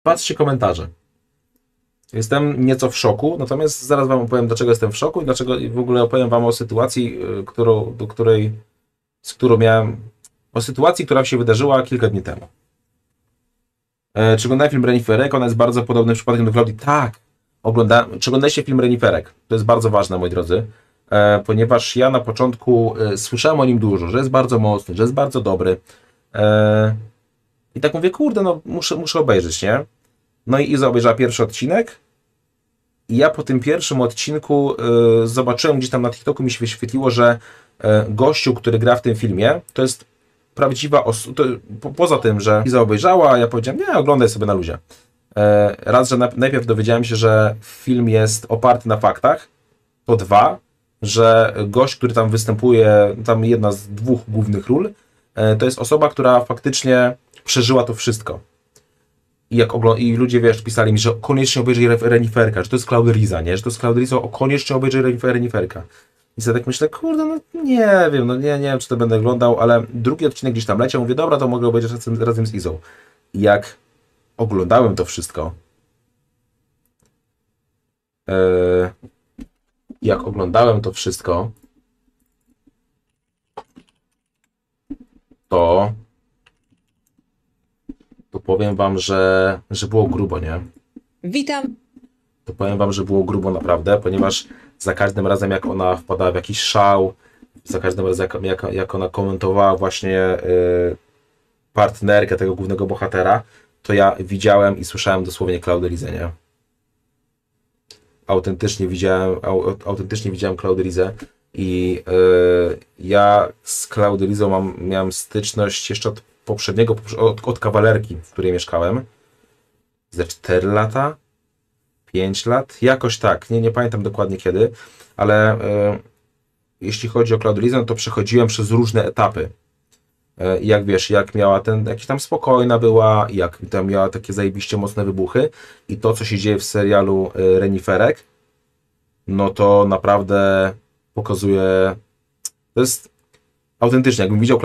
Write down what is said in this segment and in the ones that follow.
Patrzcie komentarze. Jestem nieco w szoku, natomiast zaraz wam opowiem, dlaczego jestem w szoku i dlaczego w ogóle opowiem wam o sytuacji, o sytuacji, która się wydarzyła kilka dni temu. Czy oglądałem film Reniferek? Ona jest bardzo podobny przypadkiem do Klaudii. Tak, czy oglądaliście film Reniferek? To jest bardzo ważne, moi drodzy, ponieważ ja na początku słyszałem o nim dużo, że jest bardzo mocny, że jest bardzo dobry. I tak mówię, kurde, no muszę obejrzeć, nie? No i Iza obejrzała pierwszy odcinek i ja po tym pierwszym odcinku zobaczyłem gdzieś tam na TikToku, mi się wyświetliło, że gościu, który gra w tym filmie, to jest prawdziwa osoba. Poza tym, że Iza obejrzała, ja powiedziałem, nie, oglądaj sobie na luzie. Raz, że najpierw dowiedziałem się, że film jest oparty na faktach, to dwa, że gość, który tam występuje, tam jedna z dwóch głównych ról, to jest osoba, która faktycznie przeżyła to wszystko. I ludzie, wiesz, pisali mi, że koniecznie obejrzyj Reniferka, że to jest Claude nie? Że to jest Claude koniecznie obejrzyj Reniferka. I sobie tak myślę, kurde, no nie wiem, no nie wiem, czy to będę oglądał, ale drugi odcinek gdzieś tam leciał, mówię, dobra, to mogę obejrzeć razem z Izą. I jak oglądałem to wszystko, to powiem wam, że było grubo, nie? Witam. To powiem wam, że było grubo naprawdę, ponieważ za każdym razem, jak ona wpadała w jakiś szał, za każdym razem, jak ona komentowała właśnie partnerkę tego głównego bohatera, to ja widziałem i słyszałem dosłownie Claude Lizę, nie? Autentycznie widziałem Claude Lizę i ja z Claude Lizą miałem styczność jeszcze od kawalerki, w której mieszkałem, ze 4 lata, 5 lat, jakoś tak, nie pamiętam dokładnie kiedy, ale jeśli chodzi o Claude Lizę, to przechodziłem przez różne etapy. Jak wiesz, jak miała jakiś tam spokojna była, jak tam miała takie zajebiście mocne wybuchy i to, co się dzieje w serialu Reniferek, no to naprawdę pokazuje, to jest autentycznie, jakbym widział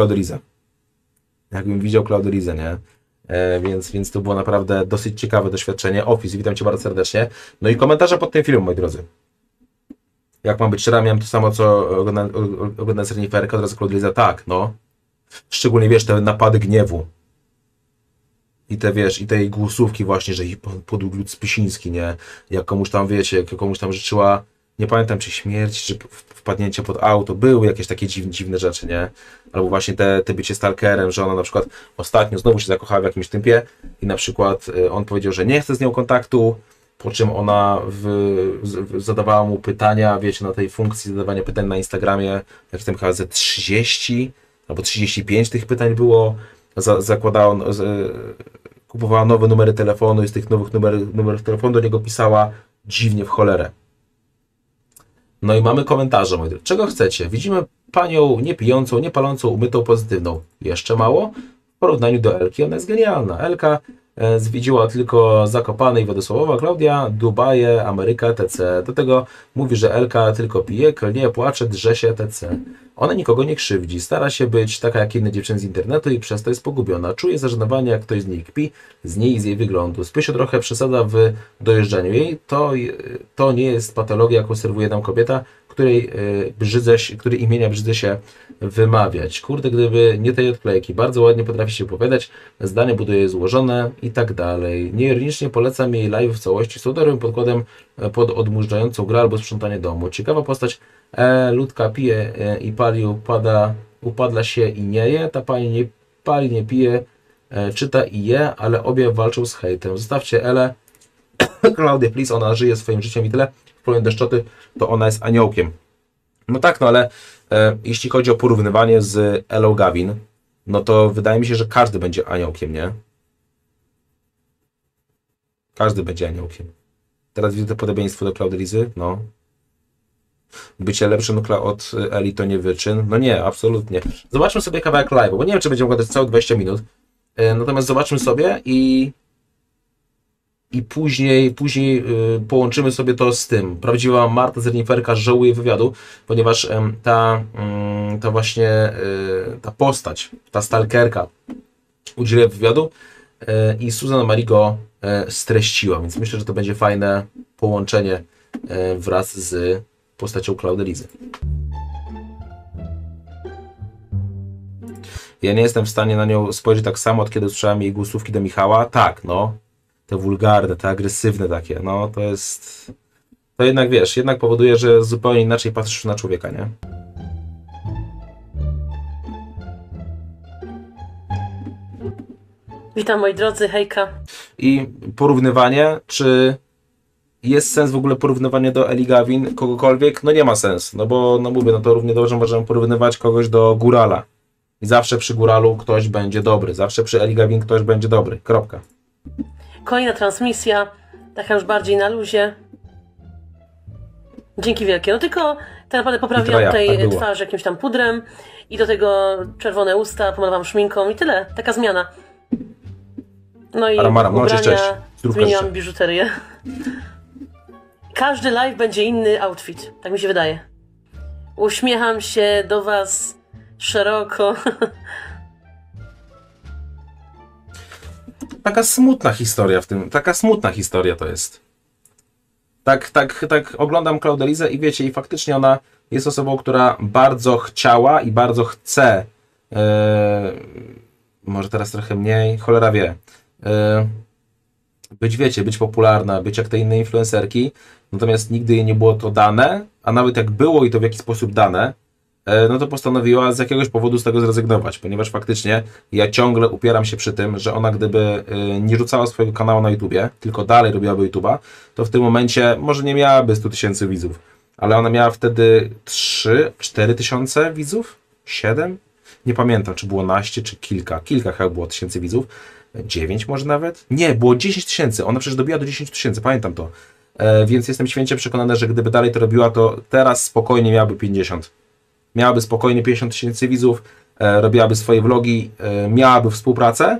Claude Lizę, nie? Więc to było naprawdę dosyć ciekawe doświadczenie. Office, witam cię bardzo serdecznie. No i komentarze pod tym filmem, moi drodzy. Jak mam być szczera, miałem to samo, co oglądając Reniferka, od razu Claude Lizę, tak, no. Szczególnie, wiesz, te napady gniewu. I te, wiesz, i tej głosówki właśnie, że podług Spysiński, nie? Jak komuś tam, wiecie, jak komuś tam życzyła, nie pamiętam, czy śmierć, czy wpadnięcie pod auto, były jakieś takie dziwne rzeczy, nie? Albo właśnie te bycie stalkerem, że ona na przykład ostatnio znowu się zakochała w jakimś typie i na przykład on powiedział, że nie chce z nią kontaktu, po czym ona zadawała mu pytania, wiecie, na tej funkcji zadawania pytań na Instagramie, jak tam chyba ze 30 albo 35 tych pytań było, kupowała nowe numery telefonu i z tych nowych numerów telefonu do niego pisała dziwnie w cholerę. No i mamy komentarze, moi drodzy. Czego chcecie? Widzimy panią niepijącą, niepalącą, umytą, pozytywną. Jeszcze mało? W porównaniu do Elki ona jest genialna. Elka zwiedziła tylko Zakopane i Władysławowa, Klaudia, Dubaje, Ameryka, etc. Do tego mówi, że Elka tylko pije, klnie, płacze, drze się, etc. Ona nikogo nie krzywdzi, stara się być taka jak inne dziewczyny z internetu i przez to jest pogubiona. Czuje zażenowanie, jak ktoś z niej kpi, z niej i z jej wyglądu. Spysio trochę przesada w dojeżdżaniu jej. To nie jest patologia, jaką serwuje nam kobieta, której imienia brzydzę się wymawiać. Kurde, gdyby nie tej odklejki. Bardzo ładnie potrafi się opowiadać, zdanie buduje je złożone i tak dalej. Nieironicznie polecam jej live w całości. Są dobrym podkładem pod odmurzającą grę albo sprzątanie domu. Ciekawa postać. Ludka pije i pali, upadla się i nie je. Ta pani nie pali, nie pije, czyta i je, ale obie walczą z hejtem. Zostawcie Elę. Klaudię, please, ona żyje swoim życiem i tyle. W Polonii Deszczoty to ona jest aniołkiem. No tak, no ale jeśli chodzi o porównywanie z Elą Gavin, no to wydaje mi się, że każdy będzie aniołkiem, nie? Każdy będzie aniołkiem. Teraz widzę to podobieństwo do Claude Lizy, no. Bycie lepszym od Eli to nie wyczyn. No nie, absolutnie. Zobaczmy sobie kawałek live, bo nie wiem, czy będziemy oglądać całe 20 minut. Natomiast zobaczmy sobie i później połączymy sobie to z tym. Prawdziwa Marta z Reniferka żałuje wywiadu, ponieważ ta właśnie ta postać, ta stalkerka udziela wywiadu i Susan Marie go streściła, więc myślę, że to będzie fajne połączenie wraz z postacią Claudelizy. Ja nie jestem w stanie na nią spojrzeć tak samo, od kiedy usłyszałem jej głosówki do Michała. Tak, no, te wulgarne, te agresywne takie, no to jest... To jednak, wiesz, jednak powoduje, że zupełnie inaczej patrzysz na człowieka, nie? Witam moi drodzy, hejka. I porównywanie, czy jest sens w ogóle porównywanie do Eli Gavin kogokolwiek? No nie ma sensu, no bo, no mówię, no to równie dobrze możemy porównywać kogoś do Górala. I zawsze przy Góralu ktoś będzie dobry, zawsze przy Eli Gavin ktoś będzie dobry, kropka. Kolejna transmisja, taka już bardziej na luzie. Dzięki wielkie. No tylko tak naprawdę poprawiłam tutaj tak twarz jakimś tam pudrem i do tego czerwone usta, pomalowałam szminką i tyle. Taka zmiana. No i Maram, no, ubrania, cześć. zmieniłam biżuterię. Każdy live będzie inny outfit, tak mi się wydaje. Uśmiecham się do was szeroko. Taka smutna historia w tym, taka smutna historia to jest. Tak oglądam Claudelizę i wiecie, i faktycznie ona jest osobą, która bardzo chciała i bardzo chce, może teraz trochę mniej, cholera wie, być, wiecie, być popularna, być jak te inne influencerki, natomiast nigdy jej nie było to dane, a nawet jak było i to w jakiś sposób dane, no to postanowiła z jakiegoś powodu z tego zrezygnować, ponieważ faktycznie ja ciągle upieram się przy tym, że ona gdyby nie rzucała swojego kanału na YouTubie, tylko dalej robiłaby YouTube'a, to w tym momencie może nie miałaby 100 000 widzów, ale ona miała wtedy 3-4 tysiące widzów? 7? Nie pamiętam, czy było naście, czy kilka chyba było tysięcy widzów, 9 może nawet? Nie, było 10 000, ona przecież dobiła do 10 000, pamiętam to, więc jestem święcie przekonany, że gdyby dalej to robiła, to teraz spokojnie miałaby 50. Miałaby spokojnie 50 000 widzów, robiłaby swoje vlogi, miałaby współpracę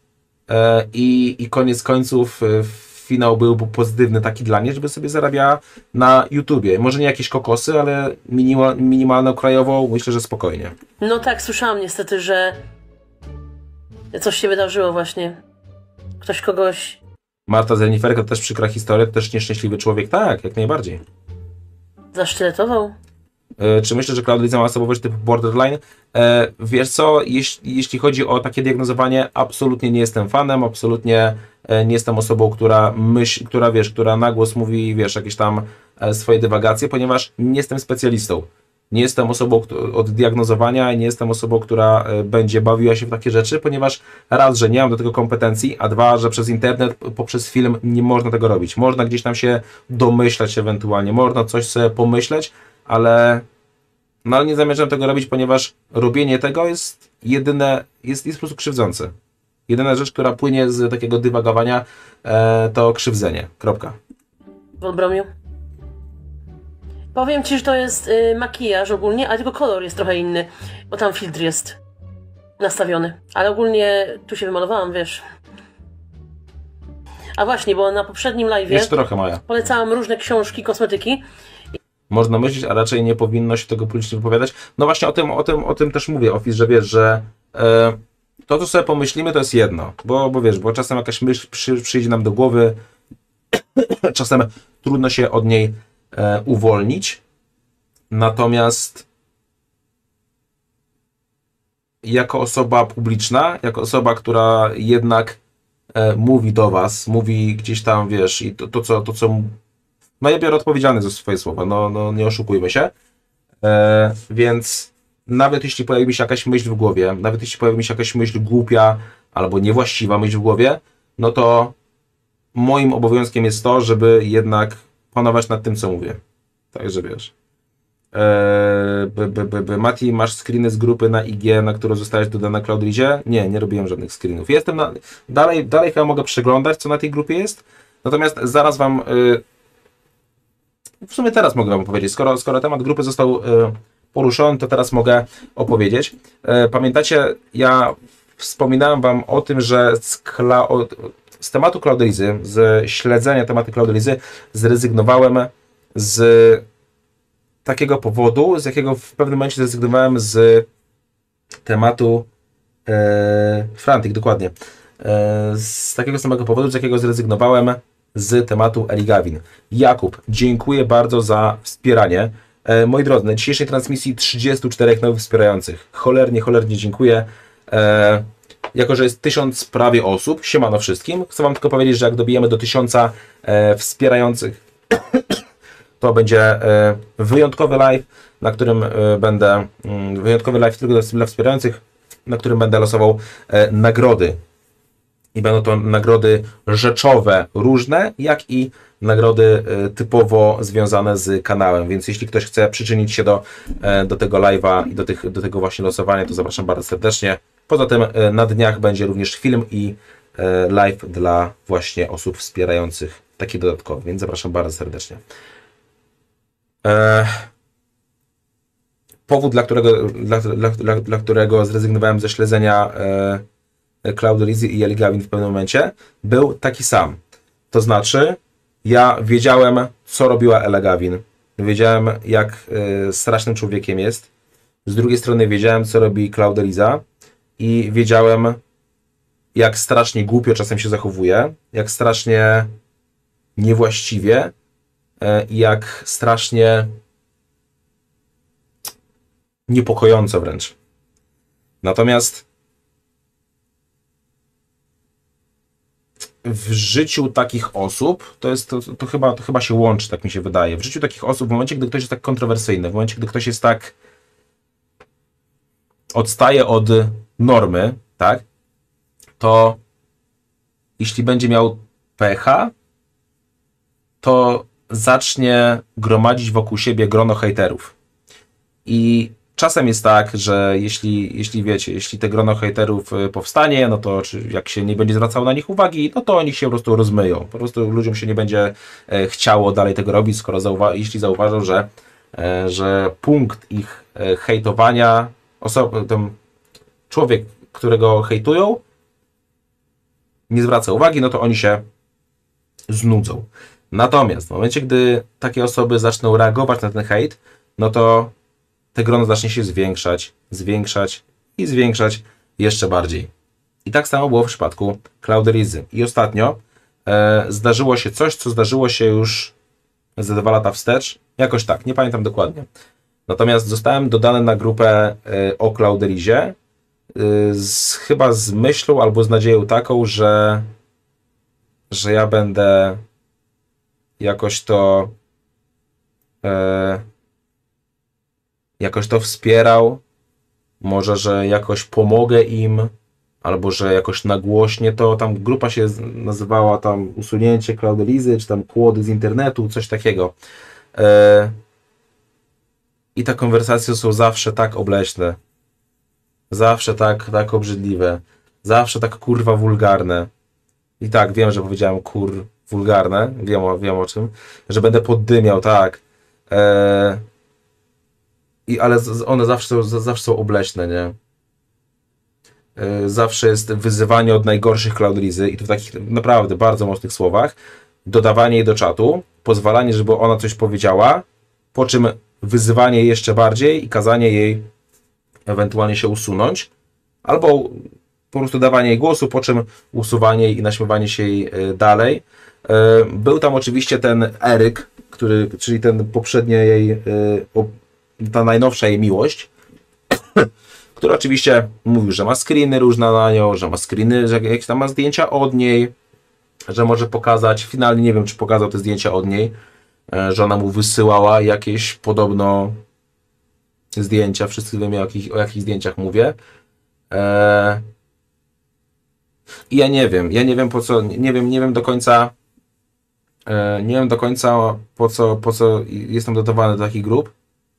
i koniec końców finał byłby pozytywny taki dla niej, żeby sobie zarabiała na YouTubie. Może nie jakieś kokosy, ale minimalną krajową, myślę, że spokojnie. No tak, słyszałam niestety, że coś się wydarzyło właśnie. Ktoś kogoś... Marta Zeniferka to też przykra historia, to też nieszczęśliwy człowiek. Tak, jak najbardziej. Zasztyletował? Czy myślę, że Claudeliza ma osobowość typu borderline? Wiesz co, jeśli chodzi o takie diagnozowanie, absolutnie nie jestem fanem, absolutnie nie jestem osobą, która na głos mówi, wiesz, jakieś tam swoje dywagacje, ponieważ nie jestem specjalistą. Nie jestem osobą od diagnozowania i nie jestem osobą, która będzie bawiła się w takie rzeczy, ponieważ raz, że nie mam do tego kompetencji, a dwa, że przez internet, poprzez film nie można tego robić. Można gdzieś tam się domyślać ewentualnie, można coś sobie pomyśleć, ale nie zamierzam tego robić, ponieważ robienie tego jest po prostu krzywdzące. Jedyna rzecz, która płynie z takiego dywagowania, to krzywdzenie. Kropka. W Olbromiu. Powiem ci, że to jest makijaż ogólnie, ale tylko kolor jest trochę inny, bo tam filtr jest nastawiony. Ale ogólnie tu się wymalowałam, wiesz. A właśnie, bo na poprzednim live'ie Jest trochę moja. polecałam różne książki, kosmetyki. Można myśleć, a raczej nie powinno się tego publicznie wypowiadać. No właśnie o tym też mówię, Office, że wiesz, że to, co sobie pomyślimy, to jest jedno. Bo wiesz, bo czasem jakaś myśl przyjdzie nam do głowy, czasem trudno się od niej uwolnić. Natomiast jako osoba publiczna, jako osoba, która jednak mówi do was, mówi gdzieś tam, wiesz, i to co no ja biorę odpowiedzialność za swoje słowa, no nie oszukujmy się. Więc nawet jeśli pojawi mi się jakaś myśl w głowie, nawet jeśli pojawi mi się jakaś myśl głupia albo niewłaściwa myśl w głowie, no to moim obowiązkiem jest to, żeby jednak panować nad tym, co mówię. Także wiesz. Mati, masz screeny z grupy na IG, na którą zostałeś dodana Claudelizie? Nie robiłem żadnych screenów. Jestem dalej chyba mogę przeglądać, co na tej grupie jest. Natomiast zaraz wam w sumie teraz mogę wam opowiedzieć. Skoro temat grupy został poruszony, to teraz mogę opowiedzieć. Pamiętacie, ja wspominałem wam o tym, że z tematu Claudelizy, z śledzenia tematu Claudelizy zrezygnowałem z takiego powodu, z jakiego w pewnym momencie zrezygnowałem z tematu Frantic, dokładnie. z takiego samego powodu, z jakiego zrezygnowałem z tematu Eli Gavin. Jakub, dziękuję bardzo za wspieranie. Moi drodzy, na dzisiejszej transmisji 34 nowych wspierających. Cholernie dziękuję. Jako że jest 1000 prawie osób, siemano wszystkim, chcę wam tylko powiedzieć, że jak dobijemy do 1000 wspierających, to będzie wyjątkowy live, na którym będę, wyjątkowy live tylko dla wspierających, na którym będę losował nagrody. I będą to nagrody rzeczowe różne, jak i nagrody typowo związane z kanałem. Więc jeśli ktoś chce przyczynić się do tego live'a i do tego właśnie losowania, to zapraszam bardzo serdecznie. Poza tym na dniach będzie również film i live dla właśnie osób wspierających, taki dodatkowy, więc zapraszam bardzo serdecznie. Powód, dla którego zrezygnowałem ze śledzenia Cloud Rizy i Eli Gavin w pewnym momencie, był taki sam. To znaczy, ja wiedziałem, co robiła Ela Gavin. Wiedziałem, jak strasznym człowiekiem jest. Z drugiej strony wiedziałem, co robi Cloud Riza i wiedziałem, jak strasznie głupio czasem się zachowuje, jak strasznie niewłaściwie i jak strasznie niepokojąco wręcz. Natomiast w życiu takich osób, to chyba się łączy, tak mi się wydaje. W życiu takich osób, w momencie, gdy ktoś jest tak kontrowersyjny, w momencie, gdy ktoś jest tak odstaje od normy, tak, to jeśli będzie miał pecha, to zacznie gromadzić wokół siebie grono hejterów. I czasem jest tak, że jeśli wiecie, jeśli te grono hejterów powstanie, no to jak się nie będzie zwracało na nich uwagi, no to oni się po prostu rozmyją. Po prostu ludziom się nie będzie chciało dalej tego robić, skoro jeśli zauważą, że punkt ich hejtowania, ten człowiek, którego hejtują, nie zwraca uwagi, no to oni się znudzą. Natomiast w momencie, gdy takie osoby zaczną reagować na ten hejt, no to te grono zacznie się zwiększać jeszcze bardziej. I tak samo było w przypadku Cloud Rizy. I ostatnio zdarzyło się coś, co zdarzyło się już ze 2 lata wstecz. Jakoś tak, nie pamiętam dokładnie. Natomiast zostałem dodany na grupę o Cloud Rizie chyba z myślą albo z nadzieją taką, że ja będę jakoś to wspierał, może, że jakoś pomogę im, albo że jakoś nagłośnie to, tam grupa się nazywała tam usunięcie Cloud Rizy, czy tam kłody z internetu, coś takiego. I te konwersacje są zawsze tak obleśne, zawsze tak obrzydliwe, zawsze tak kurwa wulgarne. I tak, wiem, że powiedziałem wulgarne, wiem o czym, że będę poddymiał, tak. Ale one zawsze są obleśne, nie? Zawsze jest wyzywanie od najgorszych Cloud Rizy i to w takich naprawdę bardzo mocnych słowach, dodawanie jej do czatu, pozwalanie, żeby ona coś powiedziała, po czym wyzywanie jej jeszcze bardziej i kazanie jej ewentualnie się usunąć, albo po prostu dawanie jej głosu, po czym usuwanie jej i naśmiewanie się jej dalej. Był tam oczywiście ten Eryk, czyli ten poprzednie jej, ta najnowsza jej miłość, który oczywiście mówił, że ma screeny różne na nią, że ma screeny, że jakieś tam ma zdjęcia od niej, że może pokazać, finalnie nie wiem, czy pokazał te zdjęcia od niej, że ona mu wysyłała jakieś podobno zdjęcia, wszyscy wiemy o jakich zdjęciach mówię. I ja nie wiem po co, nie wiem do końca, po co jestem dodawany do takich grup,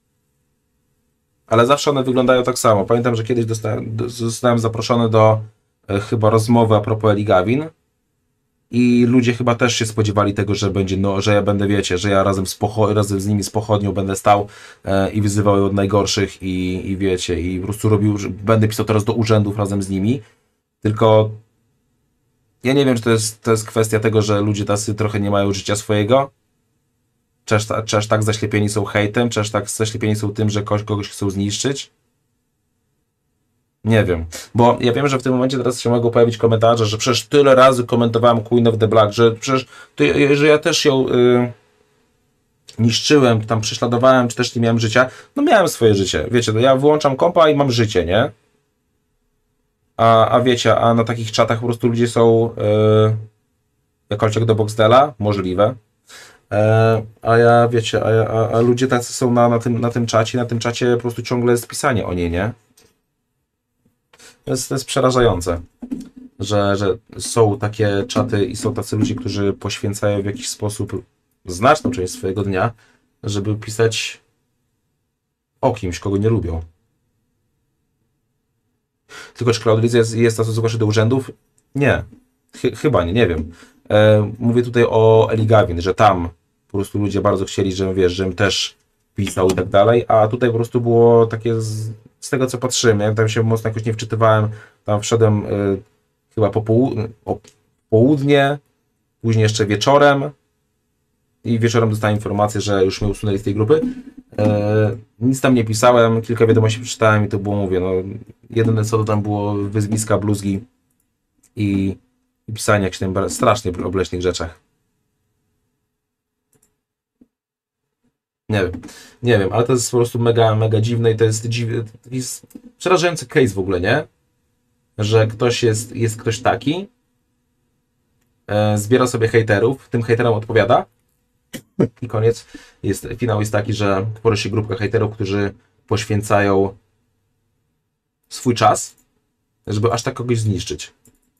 ale zawsze one wyglądają tak samo. Pamiętam, że kiedyś zostałem zaproszony do chyba rozmowy a propos Eli Gavin i ludzie chyba też się spodziewali tego, że będzie, że ja będę, wiecie, że ja razem z nimi z pochodnią będę stał i wyzywał je od najgorszych i wiecie, i po prostu będę pisał teraz do urzędów razem z nimi. Tylko ja nie wiem, czy to jest kwestia tego, że ludzie tacy trochę nie mają życia swojego, czy aż tak zaślepieni są hejtem, czy aż tak zaślepieni są tym, że kogoś chcą zniszczyć. Nie wiem, bo ja wiem, że w tym momencie teraz się mogą pojawić komentarze, że przecież tyle razy komentowałem Queen of the Black, że przecież że ja też ją niszczyłem, tam prześladowałem, czy też nie miałem życia. No miałem swoje życie, wiecie, to ja wyłączam kompa i mam życie, nie? A wiecie, a na takich czatach po prostu ludzie są jakkolwiek do Boxdela, możliwe. A ja, wiecie, a ludzie tacy są na tym czacie, na tym czacie po prostu ciągle jest pisanie o niej, nie? To jest przerażające, że są takie czaty i są tacy ludzie, którzy poświęcają w jakiś sposób znaczną część swojego dnia, żeby pisać o kimś, kogo nie lubią. Tylko czy Cloud Leads jest stosowany do urzędów? Nie. Chyba nie wiem. Mówię tutaj o Eli Gavin, że tam po prostu ludzie bardzo chcieli, żebym, wiesz, żebym też pisał i tak dalej, a tutaj po prostu było takie z tego, co patrzyłem, ja tam się mocno jakoś nie wczytywałem, tam wszedłem chyba o południe, później jeszcze wieczorem i wieczorem dostałem informację, że już mnie usunęli z tej grupy. Nic tam nie pisałem, kilka wiadomości przeczytałem i to było, mówię, no jedyne co to tam było wyzwiska, bluzgi i pisanie jakichś tam strasznie obleśnych rzeczach. Nie wiem, ale to jest po prostu mega, mega dziwne i to jest przerażający case w ogóle, nie? Że ktoś jest ktoś taki, zbiera sobie hejterów, tym hejterom odpowiada i koniec. Finał jest taki, że tworzy się grupka hejterów, którzy poświęcają swój czas, żeby aż tak kogoś zniszczyć.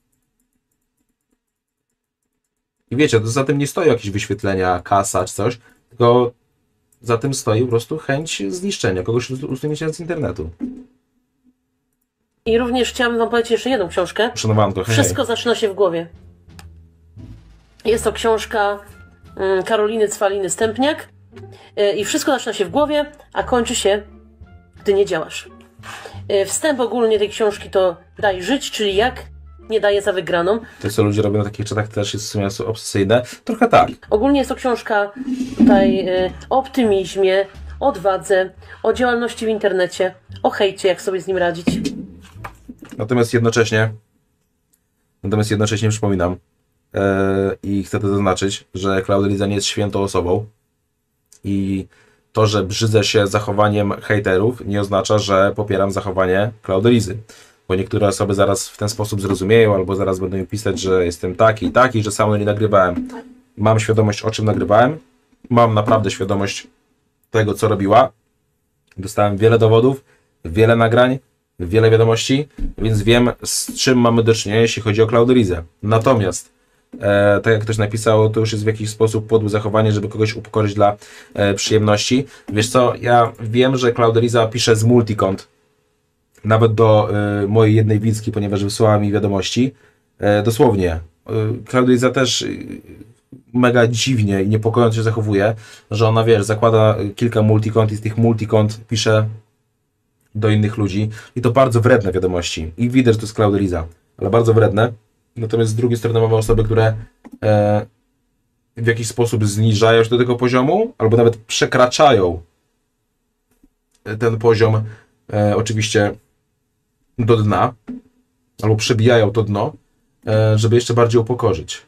I wiecie, to za tym nie stoi jakieś wyświetlenia, kasa czy coś, tylko za tym stoi po prostu chęć zniszczenia, kogoś usunięcia z internetu. I również chciałam wam polecić jeszcze jedną książkę. Szanowanko, hej. Wszystko zaczyna się w głowie. Jest to książka Karoliny Cwaliny-Stępniak i wszystko zaczyna się w głowie, a kończy się, gdy nie działasz. Wstęp ogólnie tej książki to Daj żyć, czyli jak nie daje za wygraną. To, co ludzie robią na takich czatach, też jest w sumie obsesyjne. Trochę tak. Ogólnie jest to książka tutaj o optymizmie, odwadze, o działalności w internecie, o hejcie, jak sobie z nim radzić. Natomiast jednocześnie przypominam i chcę to zaznaczyć, że Klaudyliza nie jest świętą osobą i to, że brzydzę się zachowaniem hejterów, nie oznacza, że popieram zachowanie Klaudylizy. Bo niektóre osoby zaraz w ten sposób zrozumieją, albo zaraz będą mi pisać, że jestem taki i taki, że sam nie nagrywałem. Mam świadomość, o czym nagrywałem. Mam naprawdę świadomość tego, co robiła. Dostałem wiele dowodów, wiele nagrań, wiele wiadomości, więc wiem, z czym mamy do czynienia, jeśli chodzi o Klaudylizę. Natomiast, tak jak ktoś napisał, to już jest w jakiś sposób podłe zachowanie, żeby kogoś upokorzyć dla przyjemności. Wiesz co, ja wiem, że Klaudyliza pisze z multikont, nawet do mojej jednej widzki, ponieważ wysłała mi wiadomości. Dosłownie. Klaudyliza też mega dziwnie i niepokojąco się zachowuje, że ona, wiesz, zakłada kilka multikont i z tych multikont pisze do innych ludzi. I to bardzo wredne wiadomości. I widać, że to jest Klaudyliza, ale bardzo wredne. Natomiast z drugiej strony mamy osoby, które w jakiś sposób zniżają się do tego poziomu, albo nawet przekraczają ten poziom oczywiście do dna, albo przebijają to dno, żeby jeszcze bardziej upokorzyć.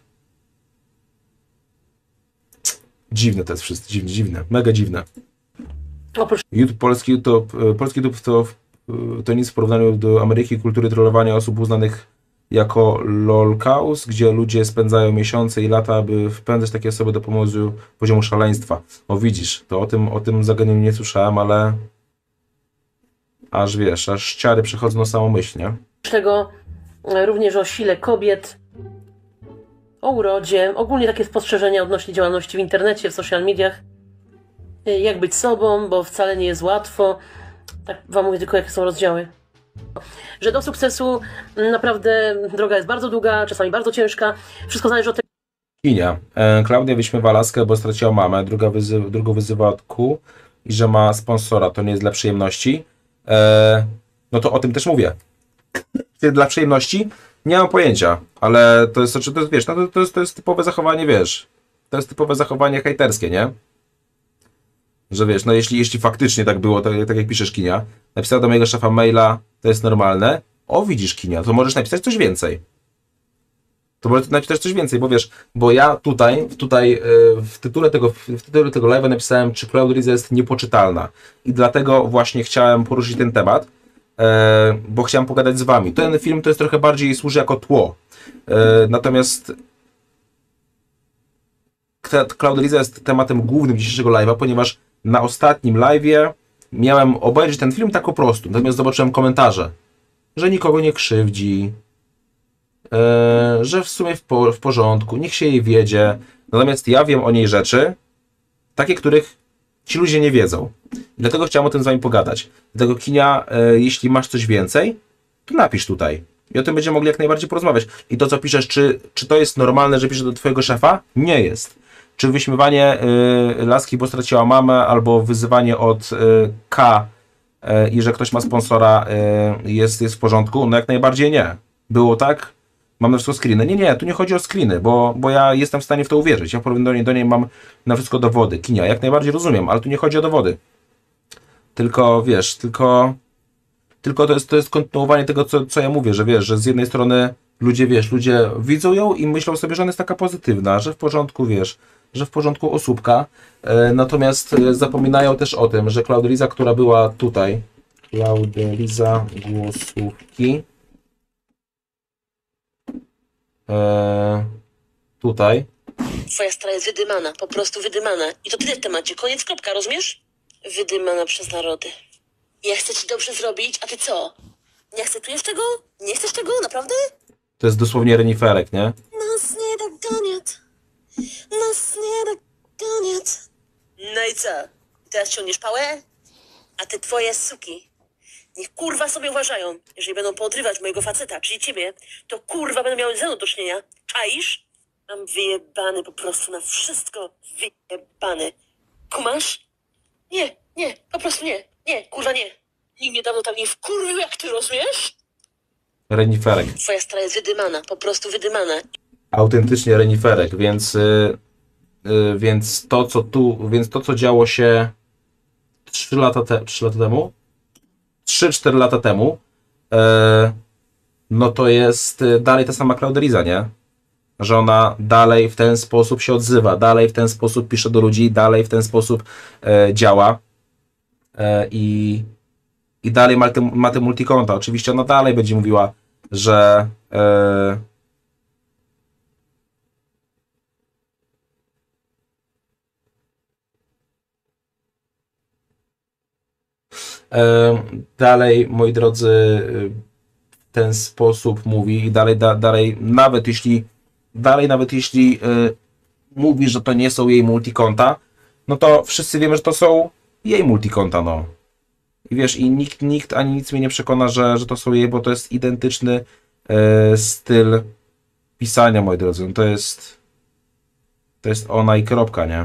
Dziwne to jest wszystko, dziwne, mega dziwne. Polski YouTube to nic w porównaniu do Ameryki, kultury trollowania osób uznanych jako lolcaus, gdzie ludzie spędzają miesiące i lata, aby wpędzać takie osoby do poziomu szaleństwa. O widzisz, to o tym zagadnieniu nie słyszałem, ale aż wiesz, aż ciary przechodzą na samą myśl, nie? Tego również o sile kobiet, o urodzie, ogólnie takie spostrzeżenia odnośnie działalności w internecie, w social mediach. Jak być sobą, bo wcale nie jest łatwo. Tak wam mówię tylko, jakie są rozdziały. Że do sukcesu naprawdę droga jest bardzo długa, czasami bardzo ciężka. Wszystko zależy od tego. Kinia. Klaudia wyśmiewa laskę, bo straciła mamę. Drugą wyzywa od kół i że ma sponsora. To nie jest dla przyjemności. No to o tym też mówię. Dla przyjemności nie mam pojęcia, ale to jest wiesz, no to jest typowe zachowanie, wiesz. To jest typowe zachowanie hejterskie, nie? Że wiesz, no jeśli faktycznie tak było, tak jak piszesz, Kinia, napisała do mojego szefa maila, to jest normalne. O, widzisz, Kinia, to możesz napisać coś więcej. To możesz napisać coś więcej, bo wiesz, bo ja tutaj w tytule tego live'a napisałem, czy Cloud Riza jest niepoczytalna. I dlatego właśnie chciałem poruszyć ten temat, bo chciałem pogadać z wami. Ten film to jest trochę bardziej służy jako tło. Natomiast Cloud Riza jest tematem głównym dzisiejszego live'a, ponieważ na ostatnim live'ie miałem obejrzeć ten film tak po prostu. Natomiast zobaczyłem komentarze, że nikogo nie krzywdzi, że w sumie w porządku, niech się jej wiedzie. Natomiast ja wiem o niej rzeczy, takie, których ci ludzie nie wiedzą. I dlatego chciałem o tym z wami pogadać. Dlatego, Kinia, jeśli masz coś więcej, to napisz tutaj. I o tym będziemy mogli jak najbardziej porozmawiać. I to, co piszesz, czy to jest normalne, że piszesz do twojego szefa? Nie jest. Czy wyśmiewanie laski, bo straciła mamę, albo wyzywanie od K i że ktoś ma sponsora jest w porządku? No jak najbardziej nie. Było tak? Mam na wszystko screeny. Nie, tu nie chodzi o screeny, bo ja jestem w stanie w to uwierzyć. Ja do niej mam na wszystko dowody. Kinia, jak najbardziej rozumiem, ale tu nie chodzi o dowody. Tylko, wiesz, tylko to jest kontynuowanie tego, co ja mówię, że wiesz, że z jednej strony ludzie widzą ją i myślą sobie, że ona jest taka pozytywna, że w porządku, wiesz, że w porządku osóbka. Natomiast zapominają też o tym, że Cloud-Liza, która była tutaj, Cloud-Liza głosówki, tutaj. Twoja stara jest wydymana, po prostu wydymana. I to tyle w temacie, koniec, kropka, rozumiesz? Wydymana przez narody. Ja chcę ci dobrze zrobić, a ty co? Nie akceptujesz tego? Nie chcesz tego? Naprawdę? To jest dosłownie reniferek, nie? Nas nie dogoniat. Nas nie dogoniat. No i co? Teraz ciągniesz pałę? A te twoje suki niech kurwa sobie uważają. Jeżeli będą podrywać mojego faceta, czyli ciebie, to kurwa będą miały ze mną do czynienia. Czaisz? Mam wyjebany po prostu na wszystko. Wyjebany. Kumasz? Nie, po prostu nie. Nie, kurwa nie. Nikt mnie dawno tak nie wkurwił jak ty, rozumiesz? Reniferek. Twoja stara jest wydymana, po prostu wydymana. Autentycznie reniferek, więc to, co działo się 3 lata temu, 3-4 lata temu, no to jest dalej ta sama Cloud-Liza, nie? Że ona dalej w ten sposób się odzywa, dalej w ten sposób pisze do ludzi, dalej w ten sposób działa i dalej ma te multikonta. Oczywiście ona dalej będzie mówiła, że dalej, moi drodzy, w ten sposób mówi i dalej nawet jeśli mówi, że to nie są jej multikonta, no to wszyscy wiemy, że to są jej multikonta, no. I wiesz, i nikt ani nic mnie nie przekona, że to są jej, bo to jest identyczny styl pisania, moi drodzy. No to jest ona i kropka, nie?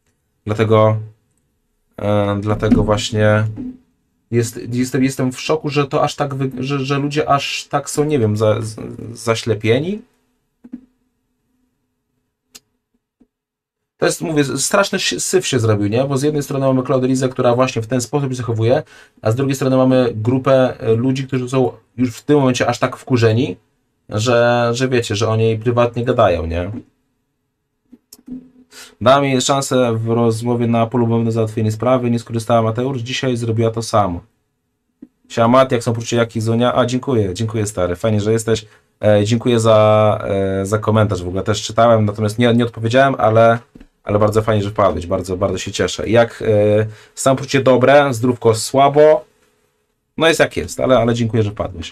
Dlatego właśnie jestem w szoku, że to aż tak, że ludzie aż tak są, nie wiem, zaślepieni. To jest, mówię, straszny syf się zrobił, nie? Bo z jednej strony mamy Cloud-Lizę, która właśnie w ten sposób się zachowuje, a z drugiej strony mamy grupę ludzi, którzy są już w tym momencie aż tak wkurzeni, że wiecie, że o niej prywatnie gadają, nie? Dała mi szansę w rozmowie na polu na załatwienie sprawy, nie skorzystała Mateusz, dzisiaj zrobiła to samo. Siema Mat, jak są poczucie jakich zonia? A, dziękuję stary, fajnie, że jesteś. Dziękuję za komentarz, w ogóle też czytałem, natomiast nie odpowiedziałem, ale bardzo fajnie, że wpadłeś, bardzo się cieszę. Jak samopoczucie dobre, zdrówko słabo, no jest jak jest, ale dziękuję, że wpadłeś.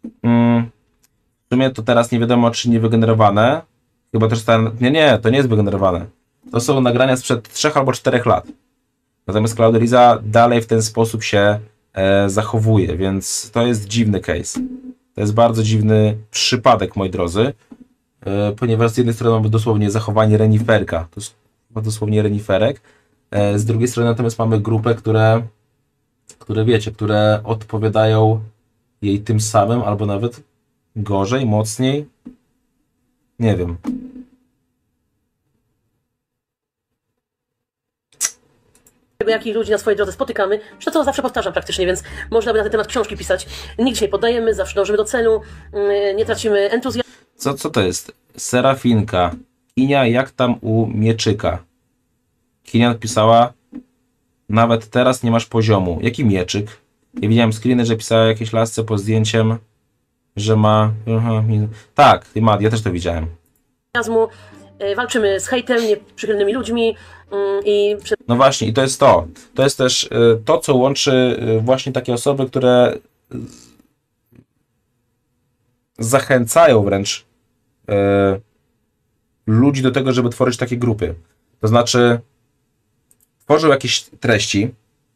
W sumie to teraz nie wiadomo, czy nie wygenerowane. Chyba też nie, to nie jest wygenerowane. To są nagrania sprzed 3 albo 4 lat. Natomiast Cloud-Liza dalej w ten sposób się zachowuje, więc to jest dziwny case. To jest bardzo dziwny przypadek, moi drodzy, ponieważ z jednej strony mamy dosłownie zachowanie reniferka, to jest dosłownie reniferek, z drugiej strony natomiast mamy grupę, które wiecie, które odpowiadają jej tym samym, albo nawet gorzej, mocniej, nie wiem. jakich ludzi na swojej drodze spotykamy, że to zawsze powtarzam praktycznie, więc można by na ten temat książki pisać. Nigdy się nie poddajemy, zawsze dążymy do celu, nie tracimy entuzjazmu. Co to jest? Serafinka. Kinia jak tam u Mieczyka. Kinia napisała: nawet teraz nie masz poziomu. Jaki Mieczyk? Ja widziałem screeny, że pisała jakieś lasce pod zdjęciem, że ma... Tak, ja też to widziałem. Walczymy z hejtem, nieprzychylnymi ludźmi i No właśnie, i to jest to. To jest też to, co łączy właśnie takie osoby, które zachęcają wręcz ludzi do tego, żeby tworzyć takie grupy. To znaczy, tworzą jakieś treści.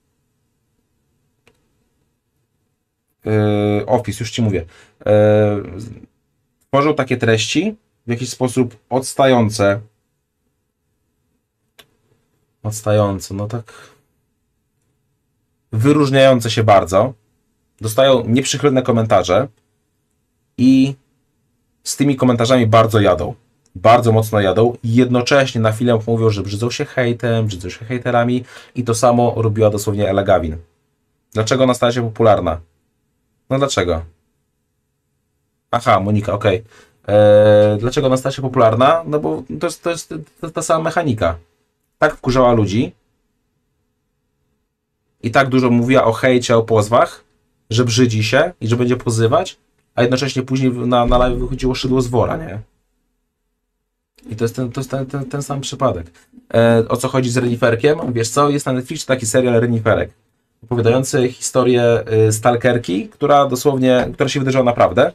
Office, już ci mówię. Tworzą takie treści w jakiś sposób odstające, no tak, wyróżniające się bardzo. Dostają nieprzychylne komentarze i z tymi komentarzami bardzo jadą. Bardzo mocno jadą i jednocześnie na chwilę mówią, że brzydzą się hejtem, brzydzą się hejterami i to samo robiła dosłownie Ela Gavin. Dlaczego ona stała się popularna? No dlaczego? Aha, Monika, okej. Dlaczego ona stała się popularna? No bo to jest ta sama mechanika. Tak wkurzała ludzi i tak dużo mówiła o hejcie, o pozwach, że brzydzi się i że będzie pozywać, a jednocześnie później na live wychodziło szydło z wora, nie? I to jest ten sam przypadek. O co chodzi z reniferkiem? Wiesz co, jest na Netflixie taki serial Reniferek, opowiadający historię stalkerki, która się wydarzyła naprawdę,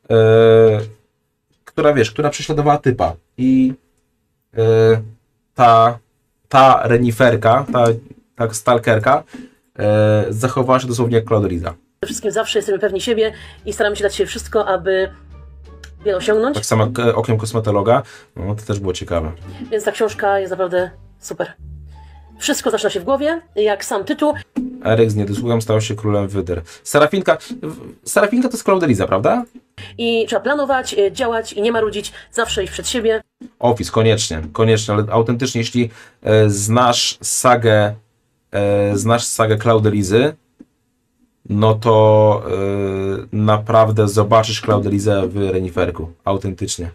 która prześladowała typa. I ta reniferka, ta stalkerka zachowała się dosłownie jak Cloud Riza. przede wszystkim zawsze jesteśmy pewni siebie i staramy się dać się wszystko, aby wiele osiągnąć. Tak samo jak Okiem kosmetologa, no to też było ciekawe. Więc ta książka jest naprawdę super. Wszystko zaczyna się w głowie, jak sam tytuł. Eryk z niedosługiem stał się królem wyder. Serafinka to jest Cloud Riza, prawda? I trzeba planować, działać i nie marudzić, zawsze iść przed siebie. Office, koniecznie, ale autentycznie, jeśli znasz sagę Cloud Rizy, no to naprawdę zobaczysz Cloud Rizę w reniferku. Autentycznie.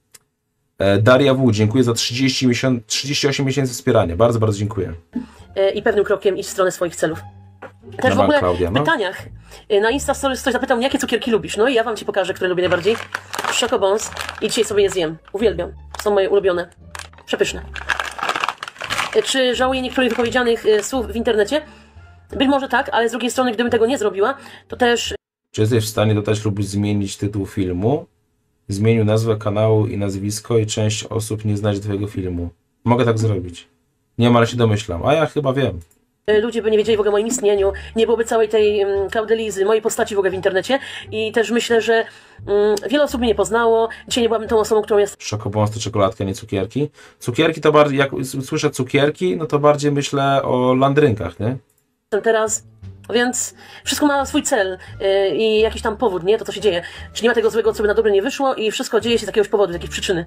Daria W. Dziękuję za 38 miesięcy wspierania. Bardzo, bardzo dziękuję. I pewnym krokiem iść w stronę swoich celów. Też w ogóle Klaudia, w pytaniach na Insta Stories ktoś zapytał mnie, jakie cukierki lubisz. No i ja wam ci pokażę, które lubię najbardziej. Chocobons i dzisiaj sobie je zjem. Uwielbiam. Są moje ulubione. Przepyszne. Czy żałuję niektórych wypowiedzianych słów w internecie? Być może tak, ale z drugiej strony, gdybym tego nie zrobiła, to też... Czy jesteś w stanie dodać lub zmienić tytuł filmu? Zmienił nazwę kanału i nazwisko i część osób nie znajdzie twojego filmu. Mogę tak zrobić. Nie wiem, ale się domyślam. A ja chyba wiem. Ludzie by nie wiedzieli w ogóle o moim istnieniu, nie byłoby całej tej Claudelizy, mojej postaci w ogóle w internecie i też myślę, że wiele osób mnie nie poznało, dzisiaj nie byłabym tą osobą, którą jest. Chocobons to czekoladka, nie cukierki. Cukierki to bardziej, jak słyszę cukierki, no to bardziej myślę o landrynkach, nie? Teraz, więc wszystko ma swój cel i jakiś tam powód, nie? To co się dzieje. Czy nie ma tego złego, co by na dobre nie wyszło i wszystko dzieje się z jakiegoś powodu, z jakiejś przyczyny.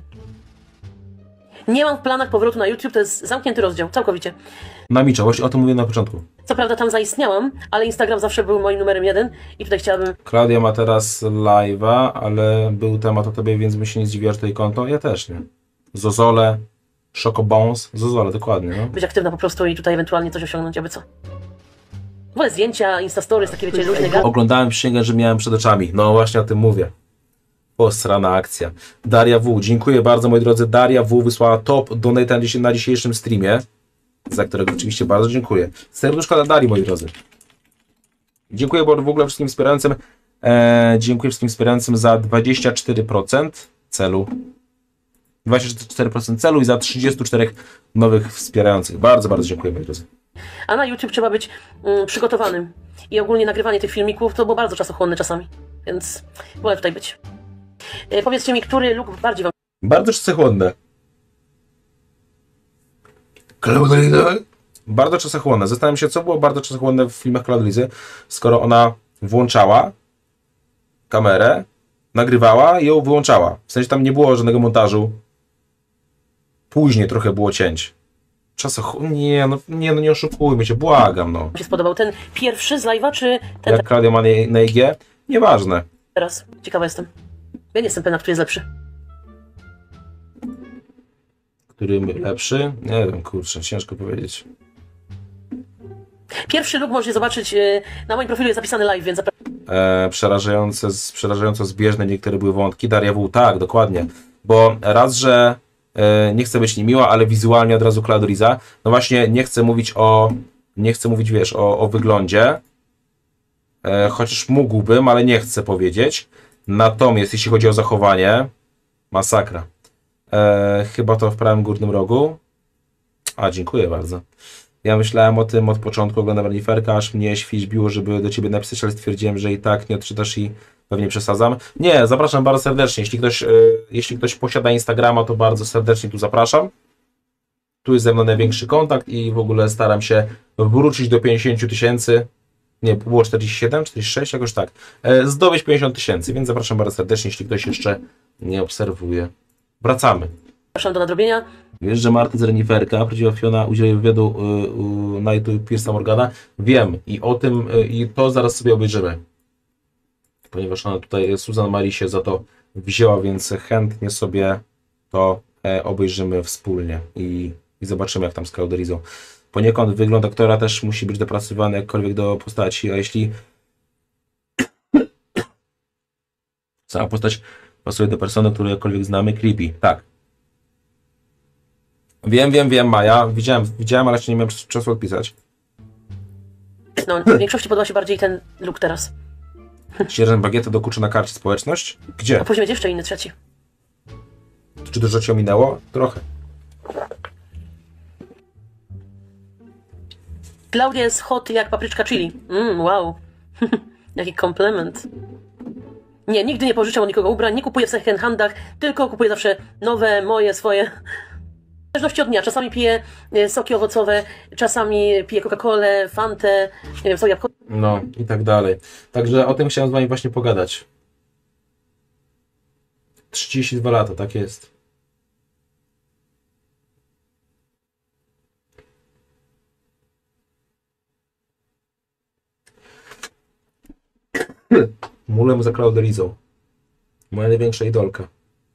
Nie mam w planach powrotu na YouTube, to jest zamknięty rozdział, całkowicie. Na Micza, właśnie o tym mówię na początku. Co prawda tam zaistniałam, ale Instagram zawsze był moim numerem 1 i tutaj chciałabym... Klaudia ma teraz live'a, ale był temat o tobie, więc bym się nie zdziwiła, że tutaj konto. Ja też, nie? Zozole, Chocobons, Zozole, dokładnie, no. Być aktywna po prostu i tutaj ewentualnie coś osiągnąć, aby co. W ogóle zdjęcia, Instastories, takie wiecie, luźne gady. Oglądałem przysięgę, że miałem przed oczami. No właśnie o tym mówię. Posrana akcja. Daria W. Dziękuję bardzo, moi drodzy. Daria W. wysłała top donate na dzisiejszym streamie, za którego oczywiście bardzo dziękuję. Serduszko dla Darii, moi drodzy. Dziękuję w ogóle wszystkim wspierającym. Dziękuję wszystkim wspierającym za 24% celu. 24% celu i za 34 nowych wspierających. Bardzo, bardzo dziękuję, moi drodzy. A na YouTube trzeba być przygotowanym. I ogólnie nagrywanie tych filmików to było bardzo czasochłonne czasami. Więc wolę tutaj być. Powiedzcie mi, który look bardziej wam... Bardzo czasochłonne. Bardzo czasochłonne. Zastanawiam się, co było bardzo czasochłonne w filmach Claudelizy, skoro ona włączała kamerę, nagrywała i ją wyłączała. W sensie tam nie było żadnego montażu. Później trochę było cięć. Nie oszukujmy się, błagam, no. się spodobał? Ten pierwszy z live'a, czy ten Jak Klaudia ma na IG? Nieważne. teraz? Ciekawa jestem. Ja nie jestem pewna, który jest lepszy. Który lepszy? Nie wiem, kurczę, ciężko powiedzieć. Pierwszy look możecie zobaczyć, na moim profilu jest zapisany live, więc zapraszam. Przerażająco zbieżne niektóre były wątki. Daria W, tak, dokładnie. Bo raz, że nie chcę być niemiła, ale wizualnie od razu Claudio Riza. No właśnie, nie chcę mówić, wiesz, o wyglądzie. Chociaż mógłbym, ale nie chcę powiedzieć. Natomiast jeśli chodzi o zachowanie, masakra. Chyba to w prawym górnym rogu. Dziękuję bardzo. Ja myślałem o tym od początku, oglądam reniferka, aż mnie świźbiło, żeby do ciebie napisać, ale stwierdziłem, że i tak nie odczytasz i pewnie przesadzam. Nie, zapraszam bardzo serdecznie. Jeśli ktoś posiada Instagrama, to bardzo serdecznie tu zapraszam. Tu jest ze mną największy kontakt i w ogóle staram się wrócić do 50 000. Nie, było 47, 46, jakoś tak. Zdobyć 50 000, więc zapraszam bardzo serdecznie, jeśli ktoś jeszcze nie obserwuje. Wracamy. Zapraszam do nadrobienia. Wiesz, że Marta z reniferka, prawdziwa Fiona, udzieli wywiadu na YouTube Pierce'a Morgana? Wiem i o tym, i to zaraz sobie obejrzymy. Ponieważ ona tutaj, Susan Marie się za to wzięła, więc chętnie sobie to obejrzymy wspólnie i zobaczymy, jak tam z Claudio Rizą. Poniekąd wygląd aktora też musi być dopracowany jakkolwiek do postaci, a jeśli sama postać pasuje do persony, której jakkolwiek znamy, creepy. Tak. Wiem, Maja. Widziałem, ale jeszcze nie miałem czasu odpisać. No, w większości podoba się bardziej ten look teraz. Sierżant Bagieta dokuczy na karcie społeczność? Gdzie? A później będzie jeszcze inny, trzeci. Czy dużo cię ominęło? Trochę. Klaudia jest hot jak papryczka chili. Wow. Jaki komplement. Nie, nigdy nie pożyczam od nikogo ubrań, nie kupuję w second handach, tylko kupuję zawsze nowe, moje, swoje. W zależności od dnia. Czasami piję soki owocowe, czasami piję Coca-Colę, Fantę, soja. No i tak dalej. Także o tym chciałem z wami właśnie pogadać. 32 lata, tak jest. Mulem za Claudio Rizą. Moja największa idolka.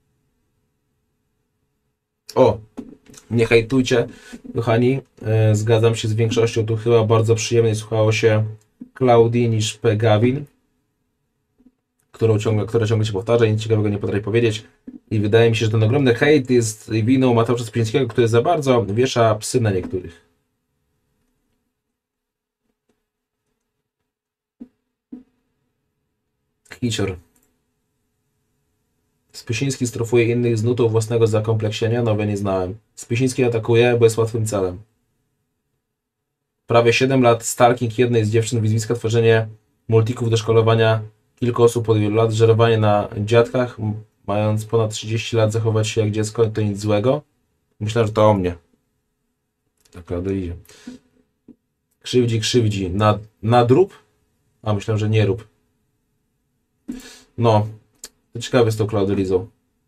O! Nie hejtujcie, kochani. Zgadzam się z większością. Tu chyba bardzo przyjemniej słuchało się Klaudii niż P. Gavin, która ciągle się powtarza i nic ciekawego nie potrafi powiedzieć. I wydaje mi się, że ten ogromny hejt jest winą Mateusza Spińskiego, który za bardzo wiesza psy na niektórych. Hicior. Spysiński strofuje innych z nutą własnego zakompleksienia? Nowe nie znałem. Spysiński atakuje, bo jest łatwym celem. Prawie 7 lat stalking jednej z dziewczyn Wizwiska, tworzenie multików do szkolowania kilku osób od wielu lat, żerowanie na dziadkach, mając ponad 30 lat zachować się jak dziecko, to nic złego. Myślę, że to o mnie. Tak naprawdę idzie. Krzywdzi. Nadrób? A myślałem, że nie rób. No. To ciekawe z tą Claudio Rizą.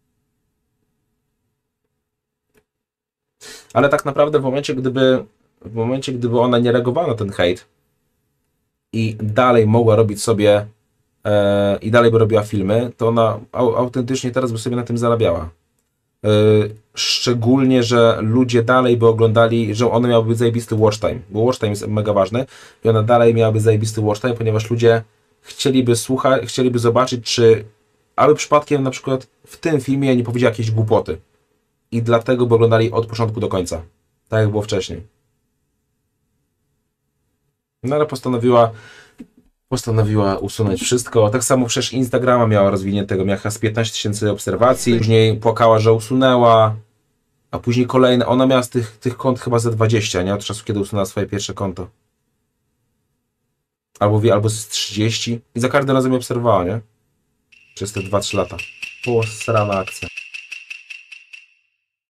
Ale tak naprawdę w momencie, gdyby ona nie reagowała na ten hejt i dalej mogła robić sobie i dalej by robiła filmy, to ona autentycznie teraz by sobie na tym zarabiała. Szczególnie, że ludzie dalej by oglądali, że one miałyby zajebisty watch time, bo watch time jest mega ważny i ona dalej miałaby zajebisty watch time, ponieważ ludzie chcieliby słuchać, chcieliby zobaczyć, czy aby przypadkiem na przykład w tym filmie nie powiedział jakieś głupoty. I dlatego by oglądali od początku do końca. Tak jak było wcześniej. No ale postanowiła usunąć wszystko. Tak samo przecież Instagrama miała rozwiniętego. Miała z 15 000 obserwacji. Później płakała, że usunęła. A później kolejne. Ona miała z tych kont chyba ze 20, nie? Od czasu, kiedy usunęła swoje pierwsze konto. Albo z 30. I za każdym razem je obserwowała, nie? Przez te 2-3 lata. Posrana akcja.